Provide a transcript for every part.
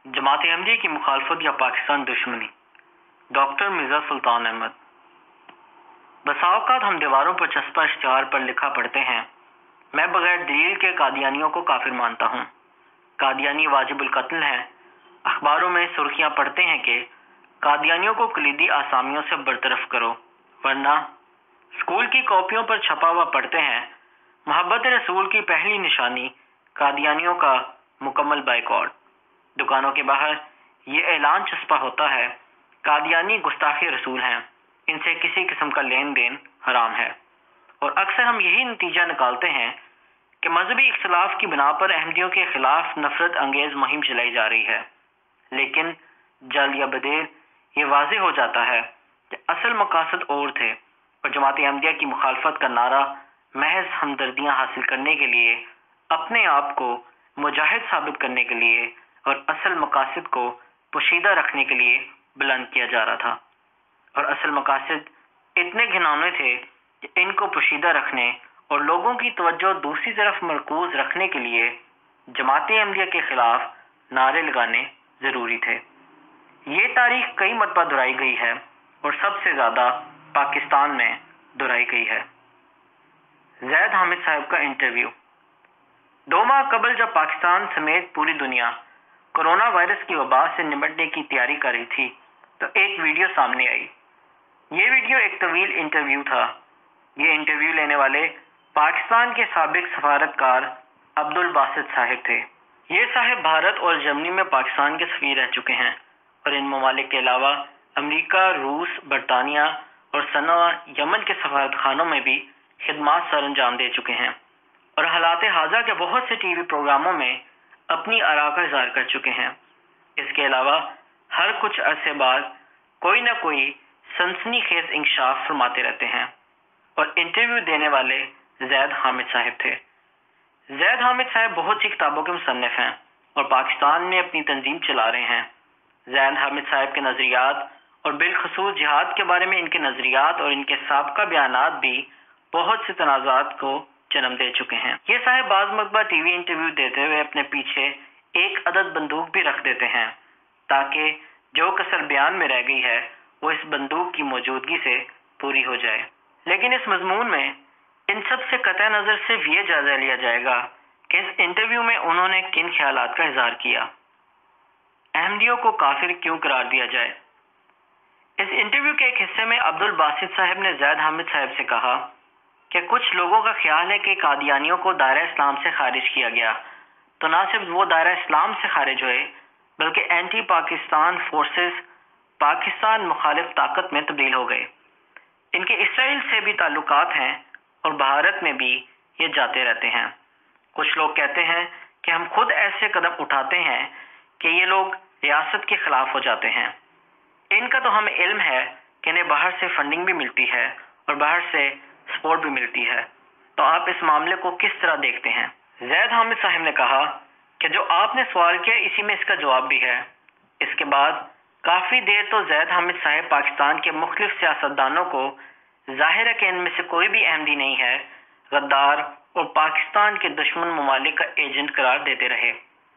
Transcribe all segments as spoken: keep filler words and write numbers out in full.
جماعت احمدیہ کی مخالفت یا پاکستان دشمنی، ڈاکٹر مرزا سلطان احمد۔ بسا اوقات ہم دیواروں پر چسپاں اشتہار پر لکھا پڑھتے ہیں، میں بغیر دلیل کے قادیانیوں کو کافر مانتا ہوں، قادیانی واجب القتل ہیں۔ اخباروں میں سرخیاں پڑھتے ہیں کہ قادیانیوں کو کلیدی آسامیوں سے برطرف کرو، ورنہ اسکول کی کاپیوں پر چھپا ہوا پڑھتے ہیں محبت رسول کی پہلی نشانی قادیانیوں کا مکمل بائیکاٹ۔ دکانوں کے باہر یہ اعلان چسپا ہوتا ہے، قادیانی گستاخی رسول ہیں، ان سے کسی قسم کا لین دین حرام ہے۔ اور اکثر ہم یہی نتیجہ نکالتے ہیں کہ مذہبی اختلاف کی بنا پر احمدیوں کے خلاف نفرت انگیز مہم چلائی جا رہی ہے، لیکن جل یا بدیر یہ واضح ہو جاتا ہے کہ اصل مقاصد اور تھے، اور جماعت احمدیہ کی مخالفت کا نعرہ محض ہمدردیاں حاصل کرنے کے لیے، اپنے آپ کو مجاہد ثابت کرنے کے لیے اور اصل مقاصد کو پوشیدہ رکھنے کے لیے بلند کیا جا رہا تھا۔ اور اصل مقاصد اتنے گھناؤنے تھے کہ ان کو پوشیدہ رکھنے اور لوگوں کی توجہ دوسری طرف مرکوز رکھنے کے لیے جماعت احمدیہ کے خلاف نعرے لگانے ضروری تھے۔ یہ تاریخ کئی مرتبہ دہرائی گئی ہے اور سب سے زیادہ پاکستان میں دہرائی گئی ہے۔ زید حامد صاحب کا انٹرویو۔ دو ماہ قبل جب پاکستان سمیت پوری دنیا کرونا وائرس کی وبا سے نمٹنے کی تیاری کر رہی تھی تو ایک ویڈیو سامنے آئی۔ یہ ویڈیو ایک طویل انٹرویو تھا۔ یہ انٹرویو لینے والے پاکستان کے سابق سفارتکار عبد الباسط صاحب تھے۔ یہ صاحب بھارت اور جرمنی میں پاکستان کے سفیر رہ چکے ہیں اور ان ممالک کے علاوہ امریکہ، روس، برطانیہ اور صنعاء یمن کے سفارت خانوں میں بھی خدمات سر انجام دے چکے ہیں اور حالات حاضرہ کے بہت سے ٹی وی پروگراموں میں اپنی آراء کا اظہار کر چکے ہیں۔ اس کے علاوہ ہر کچھ عرصے بعد کوئی نہ کوئی سنسنی خیز انکشاف فرماتے رہتے ہیں، اور انٹرویو دینے والے زید حامد صاحب تھے۔ زید حامد صاحب بہت سی کتابوں کے مصنف ہیں اور پاکستان میں اپنی تنظیم چلا رہے ہیں۔ زید حامد صاحب کے نظریات اور بالخصوص جہاد کے بارے میں ان کے نظریات اور ان کے سابقہ بیانات بھی بہت سے تنازعات کو جنم دے چکے ہیں۔ یہ صاحب بعض مرتبہ ٹی وی انٹرویو دیتے ہوئے اپنے پیچھے ایک عدد بندوق بھی رکھ دیتے ہیں تاکہ جو کسر بیان میں رہ گئی ہے وہ اس بندوق کی موجودگی سے پوری ہو جائے۔ لیکن اس مضمون میں ان سب سے قطع نظر صرف یہ جائزہ لیا جائے گا کہ اس انٹرویو میں انہوں نے کن خیالات کا اظہار کیا۔ احمدیوں کو کافر کیوں قرار دیا جائے؟ اس انٹرویو کے ایک حصے میں عبد الباسط صاحب نے زید حامد صاحب سے کہا کہ کچھ لوگوں کا خیال ہے کہ قادیانیوں کو دائرہ اسلام سے خارج کیا گیا تو نہ صرف وہ دائرہ اسلام سے خارج ہوئے بلکہ اینٹی پاکستان فورسز پاکستان مخالف طاقت میں تبدیل ہو گئے۔ ان کے اسرائیل سے بھی تعلقات ہیں اور بھارت میں بھی یہ جاتے رہتے ہیں۔ کچھ لوگ کہتے ہیں کہ ہم خود ایسے قدم اٹھاتے ہیں کہ یہ لوگ ریاست کے خلاف ہو جاتے ہیں۔ ان کا تو ہمیں علم ہے کہ انہیں باہر سے فنڈنگ بھی ملتی ہے اور باہر سے سپورٹ بھی ملتی ہے، تو آپ اس معاملے کو کس طرح دیکھتے ہیں؟ زید حامد صاحب نے کہا کہ جو آپ نے سوال کیا اسی میں اس کا جواب بھی ہے۔ اس کے بعد کافی دیر تو زید حامد صاحب پاکستان کے مختلف سیاستدانوں کو ظاہر ہے کہ ان میں سے کوئی بھی احمدی نہیں ہے، غدار اور پاکستان کے دشمن ممالک کا ایجنٹ قرار دیتے رہے۔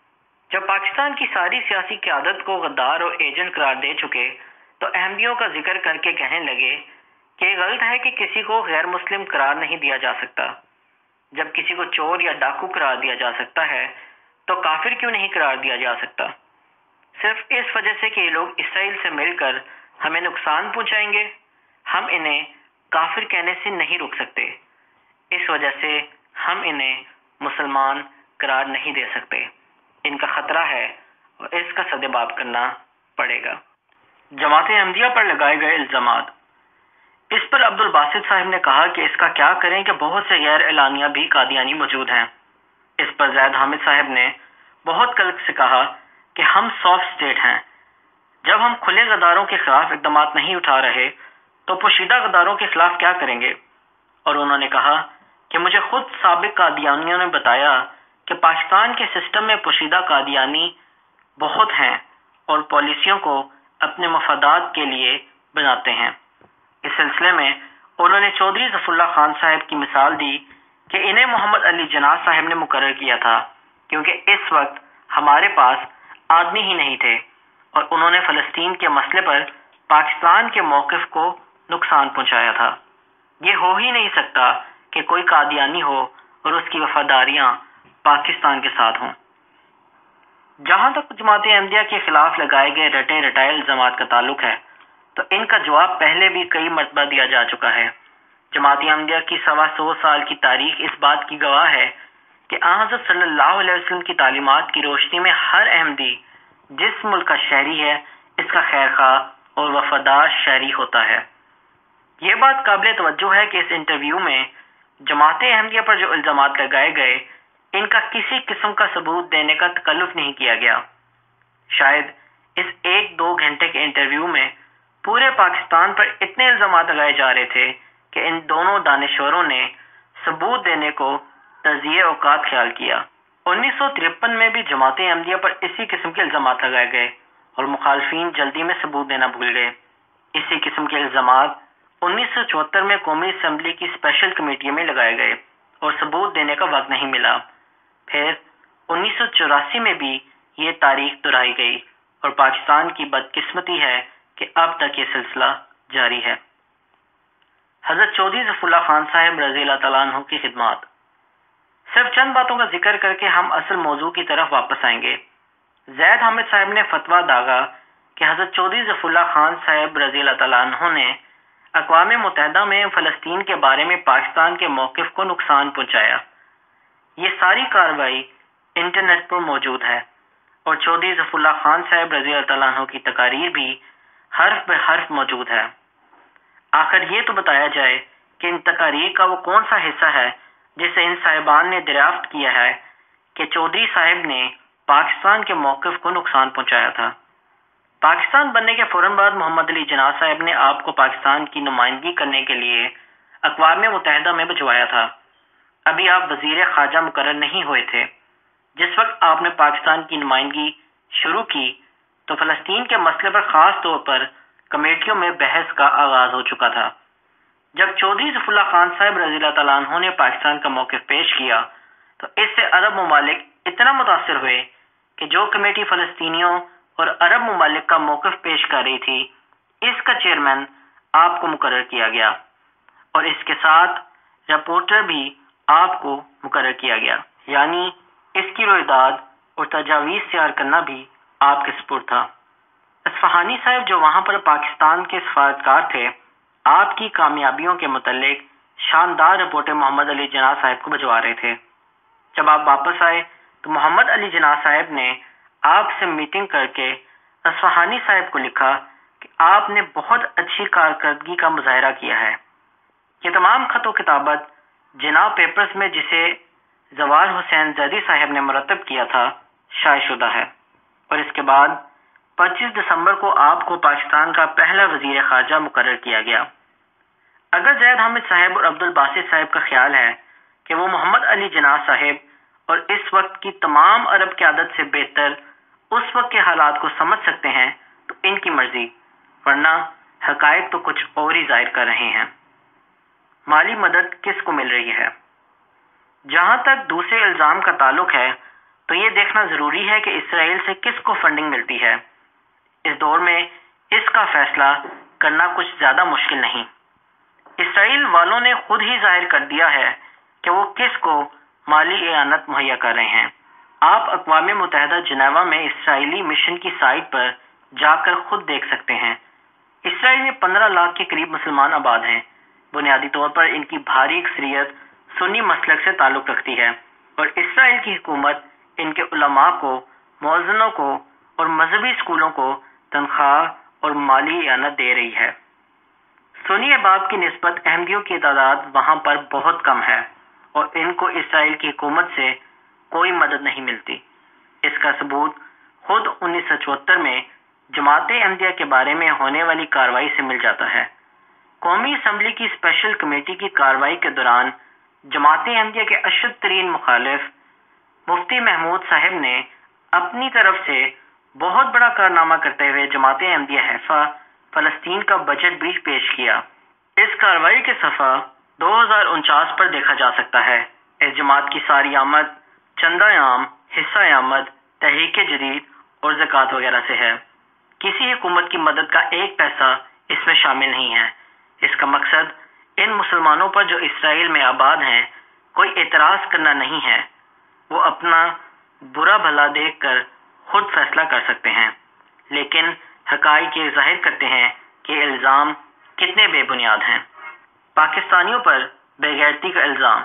جب پاکستان کی ساری سیاسی قیادت کو غدار اور ایجنٹ قرار دے چکے تو احمدیوں کا ذکر کر کے کہنے لگے کہ یہ غلط ہے کہ کسی کو غیر مسلم قرار نہیں دیا جا سکتا۔ جب کسی کو چور یا ڈاکو قرار دیا جا سکتا ہے تو کافر کیوں نہیں قرار دیا جا سکتا؟ صرف اس وجہ سے کہ یہ لوگ اسرائیل سے مل کر ہمیں نقصان پہنچائیں گے، ہم انہیں کافر کہنے سے نہیں رک سکتے۔ اس وجہ سے ہم انہیں مسلمان قرار نہیں دے سکتے۔ ان کا خطرہ ہے اور اس کا سدباب کرنا پڑے گا۔ جماعت احمدیہ پر لگائے گئے الزامات۔ اس پر عبد الباسط صاحب نے کہا کہ اس کا کیا کریں کہ بہت سے غیر اعلانیہ بھی قادیانی موجود ہیں۔ اس پر زید حامد صاحب نے بہت کلک سے کہا کہ ہم سافٹ اسٹیٹ ہیں، جب ہم کھلے غداروں کے خلاف اقدامات نہیں اٹھا رہے تو پوشیدہ غداروں کے خلاف کیا کریں گے؟ اور انہوں نے کہا کہ مجھے خود سابق قادیانیوں نے بتایا کہ پاکستان کے سسٹم میں پوشیدہ قادیانی بہت ہیں اور پالیسیوں کو اپنے مفادات کے لیے بناتے ہیں۔ اس سلسلے میں انہوں نے چودھری ظفر اللہ خان صاحب کی مثال دی کہ انہیں محمد علی جناح صاحب نے مقرر کیا تھا، کیونکہ اس وقت ہمارے پاس آدمی ہی نہیں تھے اور انہوں نے فلسطین کے مسئلے پر پاکستان کے موقف کو نقصان پہنچایا تھا۔ یہ ہو ہی نہیں سکتا کہ کوئی قادیانی ہو اور اس کی وفاداریاں پاکستان کے ساتھ ہوں۔ جہاں تک جماعت احمدیہ کے خلاف لگائے گئے رٹے رٹائے الزامات کا تعلق ہے تو ان کا جواب پہلے بھی کئی مرتبہ دیا جا چکا ہے۔ جماعت احمدیہ کی سوا سو سال کی تاریخ اس بات کی گواہ ہے کہ آن حضرت صلی اللہ علیہ وسلم کی تعلیمات کی روشنی میں ہر احمدی جس ملک کا شہری ہے اس کا خیر خواہ اور وفادار شہری ہوتا ہے۔ یہ بات قابل توجہ ہے کہ اس انٹرویو میں جماعت احمدیہ پر جو الزامات لگائے گئے ان کا کسی قسم کا ثبوت دینے کا تکلف نہیں کیا گیا۔ شاید اس ایک دو گھنٹے کے انٹرویو میں پورے پاکستان پر اتنے الزامات لگائے جا رہے تھے کہ ان دونوں دانشوروں نے ثبوت دینے کو تجزیہ اوقات خیال کیا۔ انیس سو ترپن میں بھی جماعت احمدیہ پر اسی قسم کے الزامات لگائے گئے اور مخالفین جلدی میں ثبوت دینا بھول گئے۔ اسی قسم کے الزامات انیس سو چوہتر میں قومی اسمبلی کی اسپیشل کمیٹی میں لگائے گئے اور ثبوت دینے کا وقت نہیں ملا۔ پھر انیس سو چوراسی میں بھی یہ تاریخ دہرائی گئی اور پاکستان کی بدقسمتی ہے کہ اب تک یہ سلسلہ جاری ہے۔ حضرت چودھری ظفر اللہ خان صاحب رضی اللہ تعالیٰ عنہ کی خدمات۔ صرف چند باتوں کا ذکر کر کے ہم اصل موضوع کی طرف واپس آئیں گے۔ زید حامد صاحب نے فتویٰ داغا کہ حضرت چودھری ظفر اللہ خان صاحب رضی اللہ تعالیٰ عنہ نے اقوام متحدہ میں فلسطین کے بارے میں پاکستان کے موقف کو نقصان پہنچایا۔ یہ ساری کارروائی انٹرنیٹ پر موجود ہے اور چودھری ظفر اللہ خان صاحب رضی اللہ تعالیٰ عنہ کی تقاریر بھی حرف بہ حرف موجود ہے۔ آخر یہ تو بتایا جائے کہ ان تقاریر کا وہ کون سا حصہ ہے جسے ان صاحبان نے دریافت کیا ہے کہ چودھری صاحب نے پاکستان کے موقف کو نقصان پہنچایا تھا۔ پاکستان بننے کے فوراً بعد محمد علی جناح صاحب نے آپ کو پاکستان کی نمائندگی کرنے کے لیے اقوام متحدہ میں بھجوایا تھا۔ ابھی آپ وزیر خارجہ مقرر نہیں ہوئے تھے۔ جس وقت آپ نے پاکستان کی نمائندگی شروع کی تو فلسطین کے مسئلے پر خاص طور پر کمیٹیوں میں بحث کا آغاز ہو چکا تھا۔ جب چودھری ظفر اللہ خان صاحب رضی اللہ تعالیٰ عنہ نے پاکستان کا موقف پیش کیا تو اس سے عرب ممالک اتنا متاثر ہوئے کہ جو کمیٹی فلسطینیوں اور عرب ممالک کا موقف پیش کر رہی تھی اس کا چیئرمین آپ کو مقرر کیا گیا اور اس کے ساتھ رپورٹر بھی آپ کو مقرر کیا گیا، یعنی اس کی رویداد اور تجاویز تیار کرنا بھی آپ کے سپرد تھا۔ اصفہانی صاحب جو وہاں پر پاکستان کے سفارتکار تھے آپ کی کامیابیوں کے متعلق شاندار رپورٹیں محمد علی جناح صاحب کو بھجوا رہے تھے۔ جب آپ واپس آئے تو محمد علی جناح صاحب نے آپ سے میٹنگ کر کے اصفہانی صاحب کو لکھا کہ آپ نے بہت اچھی کارکردگی کا مظاہرہ کیا ہے۔ یہ تمام خط و کتابت جناح پیپرز میں جسے زوال حسین زیدی صاحب نے مرتب کیا تھا شائع شدہ ہے، اور اس کے بعد پچیس دسمبر کو آپ کو پاکستان کا پہلا وزیر خارجہ مقرر کیا گیا۔ اگر زید حامد صاحب اور عبد الباسط صاحب کا خیال ہے کہ وہ محمد علی جناح صاحب اور اس وقت کی تمام عرب قیادت سے بہتر اس وقت کے حالات کو سمجھ سکتے ہیں تو ان کی مرضی، ورنہ حقائق تو کچھ اور ہی ظاہر کر رہے ہیں۔ مالی مدد کس کو مل رہی ہے؟ جہاں تک دوسرے الزام کا تعلق ہے تو یہ دیکھنا ضروری ہے کہ اسرائیل سے کس کو فنڈنگ ملتی ہے۔ اس دور میں اس کا فیصلہ کرنا کچھ زیادہ مشکل نہیں۔ اسرائیل والوں نے خود ہی ظاہر کر دیا ہے کہ وہ کس کو مالی اعانت مہیا کر رہے ہیں۔ آپ اقوام متحدہ جنیوا میں اسرائیلی مشن کی سائٹ پر جا کر خود دیکھ سکتے ہیں۔ اسرائیل میں پندرہ لاکھ کے قریب مسلمان آباد ہیں۔ بنیادی طور پر ان کی بھاری اکثریت سنی مسلک سے تعلق رکھتی ہے اور اسرائیل کی حکومت ان کے علماء کو، مؤذنوں کو اور مذہبی اسکولوں کو تنخواہ اور مالی اعانت دے رہی ہے۔ سنی احباب کی نسبت احمدیوں کی تعداد وہاں پر بہت کم ہے اور ان کو اسرائیل کی حکومت سے کوئی مدد نہیں ملتی۔ اس کا ثبوت خود انیس سو چوہتر میں جماعت احمدیہ کے بارے میں ہونے والی کارروائی سے مل جاتا ہے۔ قومی اسمبلی کی اسپیشل کمیٹی کی کارروائی کے دوران جماعت احمدیہ کے اشد ترین مخالف مفتی محمود صاحب نے اپنی طرف سے بہت بڑا کارنامہ کرتے ہوئے جماعت احمدیہ حیفا فلسطین کا بجٹ بھی پیش کیا۔ اس کارروائی کے صفحہ دو ہزار انچاس پر دیکھا جا سکتا ہے۔ اس جماعت کی ساری آمد، چندہ عام، حصہ آمد، تحریک جدید اور زکوٰۃ وغیرہ سے ہے۔ کسی حکومت کی مدد کا ایک پیسہ اس میں شامل نہیں ہے۔ اس کا مقصد ان مسلمانوں پر جو اسرائیل میں آباد ہیں کوئی اعتراض کرنا نہیں ہے۔ وہ اپنا برا بھلا دیکھ کر خود فیصلہ کر سکتے ہیں، لیکن حقائق یہ ظاہر کرتے ہیں کہ الزام کتنے بے بنیاد ہیں۔ پاکستانیوں پر بے غیرتی کا الزام۔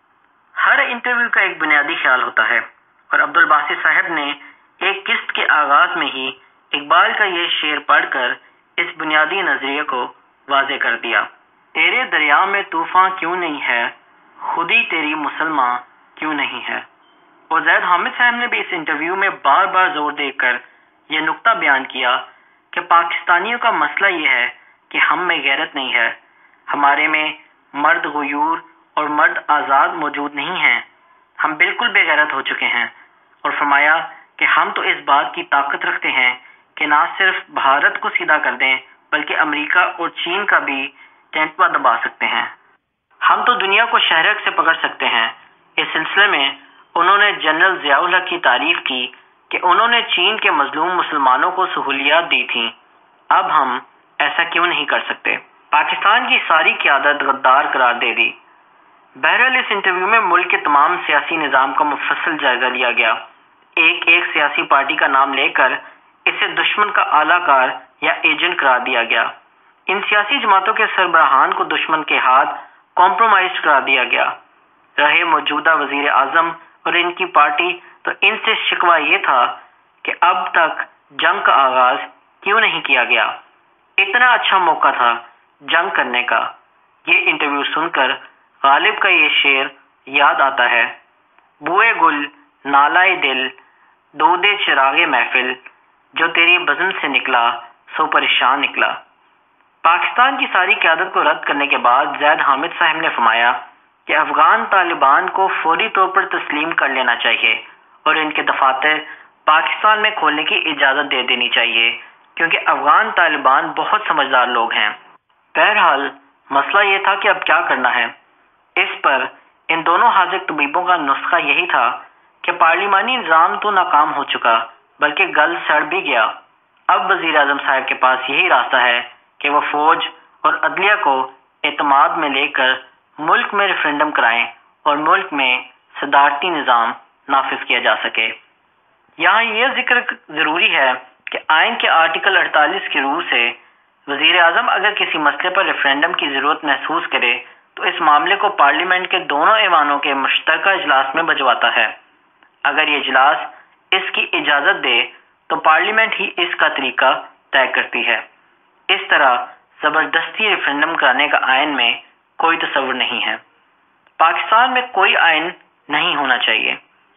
ہر انٹرویو کا ایک بنیادی خیال ہوتا ہے، اور عبدالباسط صاحب نے ایک قسط کے آغاز میں ہی اقبال کا یہ شعر پڑھ کر اس بنیادی نظریے کو واضح کر دیا۔ تیرے دریا میں طوفان کیوں نہیں ہے، خودی تیری مسلمان کیوں نہیں ہے۔ اور زید حامد صاحب نے بھی اس انٹرویو میں بار بار زور دے کر یہ نقطہ بیان کیا کہ پاکستانیوں کا مسئلہ یہ ہے کہ ہم میں غیرت نہیں ہے، ہمارے میں مرد غیور اور مرد آزاد موجود نہیں ہیں، ہم بالکل بے غیرت ہو چکے ہیں۔ اور فرمایا کہ ہم تو اس بات کی طاقت رکھتے ہیں کہ نہ صرف بھارت کو سیدھا کر دیں بلکہ امریکہ اور چین کا بھی ٹینٹوا دبا سکتے ہیں، ہم تو دنیا کو شہرک سے پکڑ سکتے ہیں۔ اس سلسلے میں انہوں نے جنرل ضیاء الحق کی تعریف کی کہ انہوں نے چین کے مظلوم مسلمانوں کو سہولیات دی تھیں، اب ہم ایسا کیوں نہیں کر سکتے۔ پاکستان کی ساری قیادت غدار قرار دے دی۔ بہرحال اس انٹرویو میں ملک کے تمام سیاسی نظام کا مفصل جائزہ لیا گیا۔ ایک ایک سیاسی پارٹی کا نام لے کر اسے دشمن کا اعلیٰ کار یا ایجنٹ قرار دیا گیا۔ ان سیاسی جماعتوں کے سربراہان کو دشمن کے ہاتھ کمپرومائز قرار دیا گیا۔ رہے موجودہ وزیر اعظم اور ان کی پارٹی تو ان سے شکوہ یہ تھا کہ اب تک جنگ کا آغاز کیوں نہیں کیا گیا، اتنا اچھا موقع تھا جنگ کرنے کا۔ یہ انٹرویو سن کر غالب کا یہ شعر یاد آتا ہے، بوئے گل نالائے دل دودے چراغ محفل، جو تیری بزم سے نکلا سو پریشان نکلا۔ پاکستان کی ساری قیادت کو رد کرنے کے بعد زید حامد صاحب نے فرمایا کہ افغان طالبان کو فوری طور پر تسلیم کر لینا چاہیے اور ان کے دفاتر پاکستان میں کھولنے کی اجازت دے دینی چاہیے، کیونکہ افغان طالبان بہت سمجھدار لوگ ہیں۔ بہرحال مسئلہ یہ تھا کہ اب کیا کرنا ہے۔ اس پر ان دونوں حاذق طبیبوں کا نسخہ یہی تھا کہ پارلیمانی نظام تو ناکام ہو چکا بلکہ گل سڑ بھی گیا، اب وزیر اعظم صاحب کے پاس یہی راستہ ہے کہ وہ فوج اور عدلیہ کو اعتماد میں لے کر ملک میں ریفرنڈم کرائیں اور ملک میں صدارتی نظام نافذ کیا جا سکے۔ یہاں یہ ذکر ضروری ہے کہ آئین کے آرٹیکل اڑتالیس کی روح سے وزیر اعظم اگر کسی مسئلے پر ریفرنڈم کی ضرورت محسوس کرے تو اس معاملے کو پارلیمنٹ کے دونوں ایوانوں کے مشترکہ اجلاس میں بھجواتا ہے۔ اگر یہ اجلاس اس کی اجازت دے تو پارلیمنٹ ہی اس کا طریقہ طے کرتی ہے۔ اس طرح زبردستی ریفرنڈم کرانے کا آئین میں کوئی تصور نہیں ہے۔ پاکستان میں کوئی آئین نہیں ہونا چاہیے۔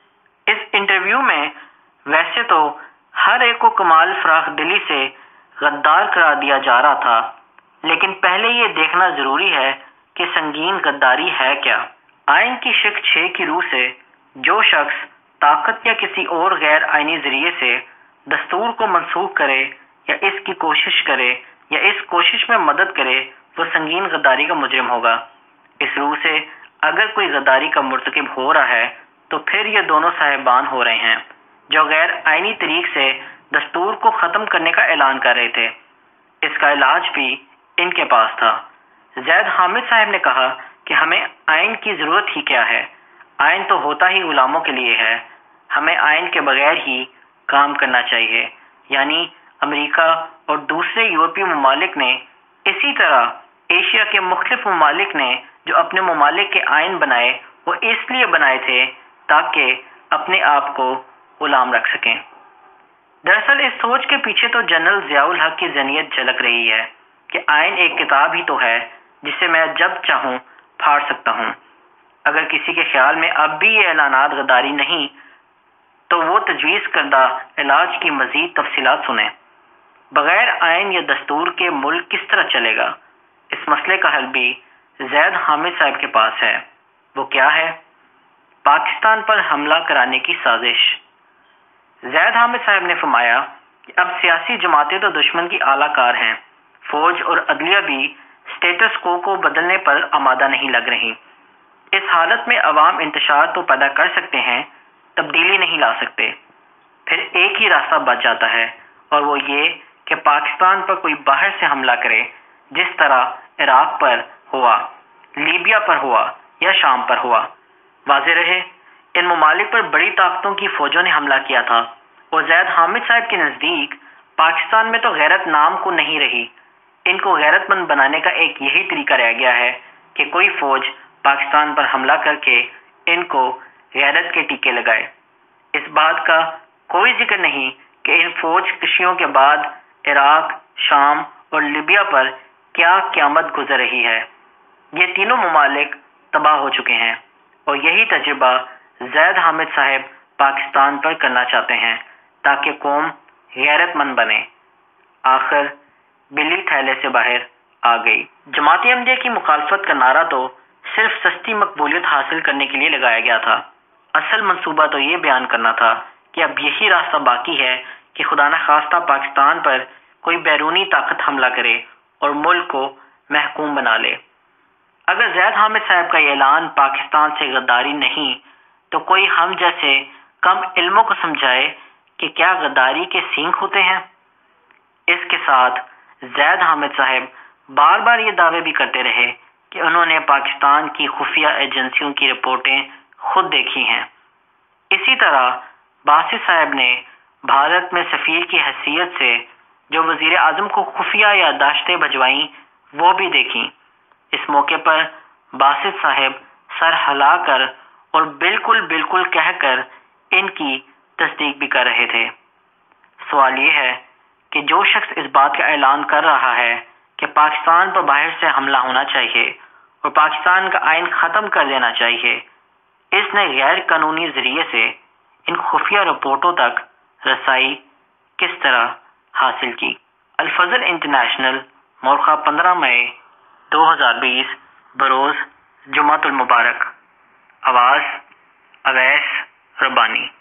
اس انٹرویو میں ویسے تو ہر ایک کو کمال فراخ دلی سے غدار قرار دیا جا رہا تھا، لیکن پہلے یہ دیکھنا ضروری ہے کہ سنگین غداری ہے کیا۔ آئین کی شق چھ کی روح سے جو شخص طاقت یا کسی اور غیر آئینی ذریعے سے دستور کو منسوخ کرے یا اس کی کوشش کرے یا اس کوشش میں مدد کرے وہ سنگین غداری کا مجرم ہوگا۔ اس روح سے اگر کوئی غداری کا مرتکب ہو رہا ہے تو پھر یہ دونوں صاحبان ہو رہے ہیں جو غیر آئینی طریق سے دستور کو ختم کرنے کا اعلان کر رہے تھے۔ اس کا علاج بھی ان کے پاس تھا۔ زید حامد صاحب نے کہا کہ ہمیں آئین کی ضرورت ہی کیا ہے، آئین تو ہوتا ہی غلاموں کے لیے ہے، ہمیں آئین کے بغیر ہی کام کرنا چاہیے۔ یعنی امریکہ اور دوسرے یورپی ممالک نے، اسی طرح ایشیا کے مختلف ممالک نے جو اپنے ممالک کے آئین بنائے وہ اس لیے بنائے تھے تاکہ اپنے آپ کو غلام رکھ سکیں۔ دراصل اس سوچ کے پیچھے تو جنرل ضیاء الحق کی ذہنیت جھلک رہی ہے کہ آئین ایک کتاب ہی تو ہے جسے میں جب چاہوں پھاڑ سکتا ہوں۔ اگر کسی کے خیال میں اب بھی یہ اعلانات غداری نہیں تو وہ تجویز کردہ علاج کی مزید تفصیلات سنیں۔ بغیر آئین یا دستور کے ملک کس طرح چلے گا؟ اس مسئلے کا حل بھی زید حامد صاحب کے پاس ہے۔ وہ کیا ہے؟ پاکستان پر حملہ کرانے کی سازش۔ زید حامد صاحب نے فرمایا کہ اب سیاسی جماعتیں تو دشمن کی اعلیٰ کار ہیں، فوج اور عدلیہ بھی سٹیٹس کو کو بدلنے پر آمادہ نہیں لگ رہی۔ اس حالت میں عوام انتشار تو پیدا کر سکتے ہیں، تبدیلی نہیں لا سکتے۔ پھر ایک ہی راستہ بچ جاتا ہے، اور وہ یہ کہ پاکستان پر کوئی باہر سے حملہ کرے، جس طرح عراق پر ہوا، لیبیا پر ہوا یا شام پر ہوا۔ واضح رہے، ان ممالک پر بڑی طاقتوں کی فوجوں نے حملہ کیا تھا، اور زید حامد صاحب کے نزدیک پاکستان میں تو غیرت نام کو نہیں رہی۔ ان کو غیرت مند بنانے کا ایک یہی طریقہ رہ گیا ہے کہ کوئی فوج پاکستان پر حملہ کر کے ان کو غیرت کے ٹیکے لگائے۔ اس بات کا کوئی ذکر نہیں کہ ان فوج کشیوں کے بعد عراق، شام اور لیبیا پر کیا قیامت گزر رہی ہے۔ یہ تینوں ممالک تباہ ہو چکے ہیں، اور یہی تجربہ زید حامد صاحب پاکستان پر کرنا چاہتے ہیں تاکہ قوم غیرت مند بنے۔ آخر بلی تھیلے سے باہر آ گئی۔ جماعت احمدیہ کی مخالفت کا نعرہ تو صرف سستی مقبولیت حاصل کرنے کے لیے لگایا گیا تھا۔ اصل منصوبہ تو یہ بیان کرنا تھا کہ اب یہی راستہ باقی ہے کہ خدا نخواستہ پاکستان پر کوئی بیرونی طاقت حملہ کرے اور ملک کو محکوم بنا لے۔ اگر زید حامد صاحب کا یہ اعلان پاکستان سے غداری نہیں تو کوئی ہم جیسے کم علموں کو سمجھائے کہ کیا غداری کے سینگ ہوتے ہیں۔ اس کے ساتھ زید حامد صاحب بار بار یہ دعوے بھی کرتے رہے کہ انہوں نے پاکستان کی خفیہ ایجنسیوں کی رپورٹیں خود دیکھی ہیں۔ اسی طرح باسط صاحب نے بھارت میں سفیر کی حیثیت سے جو وزیر اعظم کو خفیہ یادداشتیں بھجوائیں وہ بھی دیکھیں۔ اس موقع پر باسط صاحب سر ہلا کر اور بالکل بالکل کہہ کر ان کی تصدیق بھی کر رہے تھے۔ سوال یہ ہے کہ جو شخص اس بات کا اعلان کر رہا ہے کہ پاکستان پر باہر سے حملہ ہونا چاہیے اور پاکستان کا آئین ختم کر دینا چاہیے، اس نے غیر قانونی ذریعے سے ان خفیہ رپورٹوں تک رسائی کس طرح حاصل کی؟ الفضل انٹرنیشنل، مورخہ پندرہ مئی دو ہزار بیس، بروز جمعۃ المبارک۔ آواز اویس ربانی۔